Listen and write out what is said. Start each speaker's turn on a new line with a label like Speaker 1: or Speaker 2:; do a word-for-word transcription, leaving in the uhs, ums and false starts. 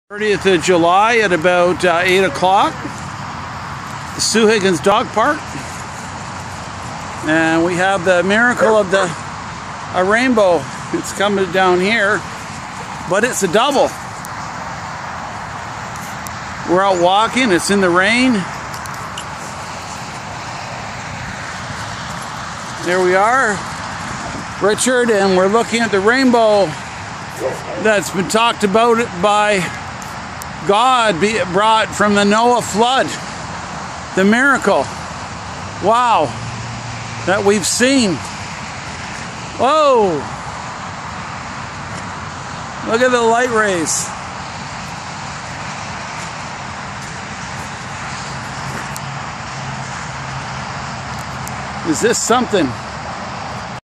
Speaker 1: thirtieth of July at about uh, eight o'clock, the Sue Higgins Dog Park, and we have the miracle of the a rainbow. It's coming down here, but it's a double. We're out walking, it's in the rain. There we are, Richard, and we're looking at the rainbow that's been talked about by God, be brought from the Noah flood. The miracle, wow, that we've seen. Whoa, look at the light rays. Is this something?